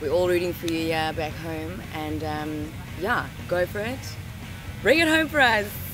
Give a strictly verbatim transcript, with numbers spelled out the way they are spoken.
We're all rooting for you, yeah, back home. And um, yeah, go for it. Bring it home for us.